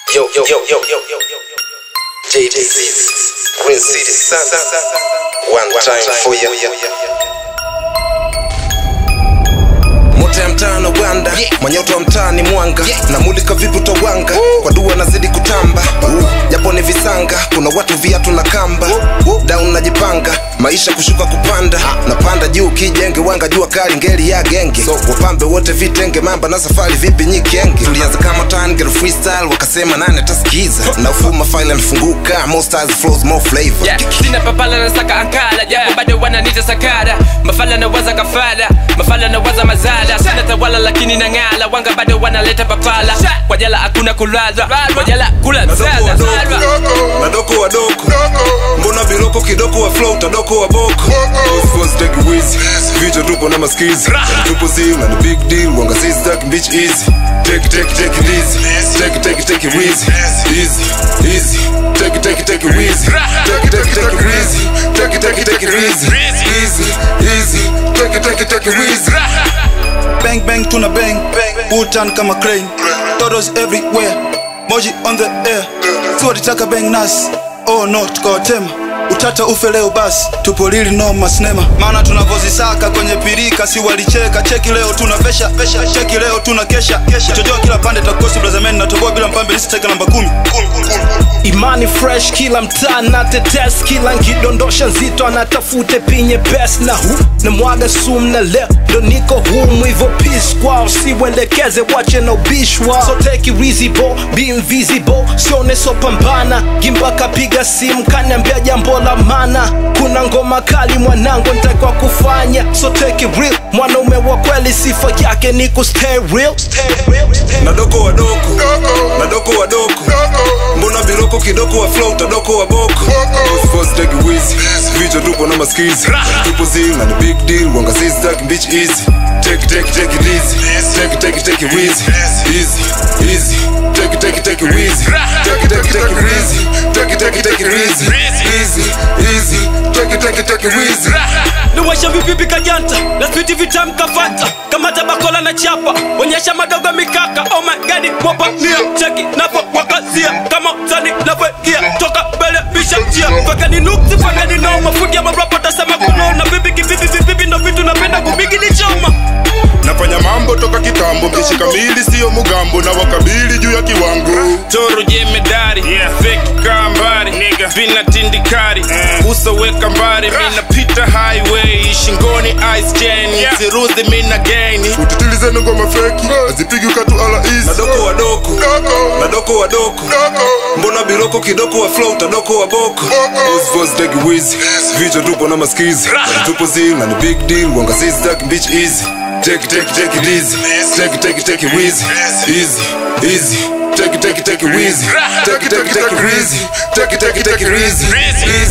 Yo, JDC, Green City Sun, one time for ya. Moto ya mtaani Uganda, manyoto ya mtaani Mwanga, namulika vipi utawanga, kwa dua nazidi kutamba. Japo ni visanga, kuna watu viatu na kamba. Down najipanga, maisha kushuka kupanda. Napanda juu kijenge, wanga jua kali ngeli ya genge. So wapambe wote vitenge, mamba na safari vipi nyikenge. Tulianza kama Tangel freestyle, wakasema nani atasikiza. Na ufuma file nifunguka, more styles flows more flavor. Sina papala na saka ankala, japo bado wananita sakada. Mafala na waza kafala, mafala na waza mazala. Sina tawala lakini nangala, wanga bado wanaleta papala. Kwa jala hakuna kulala, kwa jala kula zala. Nadoko wadoko, mbona biloko kidoko wa flow, tadoko wa boko. First take it easy, vicho tupo na maskizi. Tupo zil na the big deal, wanga sisi taki bitch easy. Take it easy, take it easy. Easy, take it easy. Take it easy, take it easy. Bang bang tuna bang, Butan kama crane. Todos everywhere, moji on the air. Tuwatitaka bang nas, oh no tukawatema. Utata ufe leo basi, tupo lili no masnema. Maana tunavozisaka kwenye pirika, si walicheka. Cheki leo tunavesha, cheki leo tunakesha. Utojua kila pande takosi blazamen na toboa bila mpambe lisi teka namba 10. Imani fresh kila mtaa na tetes, kila nkidondosha nzito anatafute pinye best. Na na mwaga sum na leo ndo niko humu hivyo peace kwao, siwelekeze wache na ubishwa. So take it easy bo, be invisible, sione so pambana. Gimba kapiga simu kaniambia jambo la maana. Kuna ngoma kali mwanangu nitakuwa kufanya. So take it real, mwanaume wa kweli sifa yake ni ku stay real. Nadoko wadoko, mbona biloko kidoko wa flow, tadoko wa boko. First take it easy, vicho tupo na maskizi. Tupo zil na the big deal, wanga sisi taki bitch easy. Take it easy, take it easy. Easy, take it easy. Take it easy, take it easy. Nuwasha vipi kajanta, na spiti vitam kafanta. Kama tabakola na chapa, onyesha madogo mikaka. Oh my god, mopa nia, cheki napo wakazia. Kama zani napo kia, toka bele bisha jia. Faka ni nukti, faka ni noma. Fugia mabrapa tasema kunona. Vipi ndo vitu napenda kubigi ni choma. Nafanya mambo toka kitambo, mbishi kamili siyo mugambo. Na wakabili juu ya kiwango. Toro jemedari, fake kambari, vina tindikari, uso weka mbari. Mina pita highway, shingoni ice chain, siruzi mina geni. Utitilize ngoma feki, azipigi ukatu ala easy. Nadoko wadoko, mbona biloko kidoko wa flow, tadoko wa boko. First take it easy, vicho tupo na maskizi. Tupo zil na the big deal, wanga sisi taki bitch easy. Take it easy, take it easy. Easy, take it easy. Take it easy.